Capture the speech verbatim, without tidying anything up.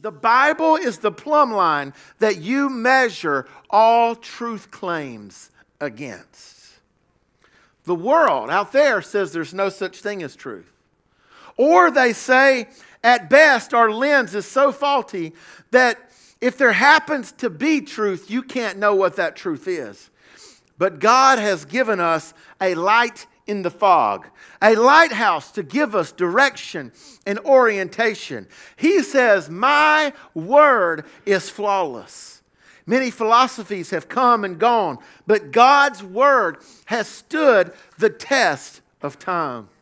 The Bible is the plumb line that you measure all truth claims against. The world out there says there's no such thing as truth. Or they say, at best, our lens is so faulty that if there happens to be truth, you can't know what that truth is. But God has given us a light in the fog, a lighthouse to give us direction and orientation. He says, my word is flawless. Many philosophies have come and gone, but God's word has stood the test of time.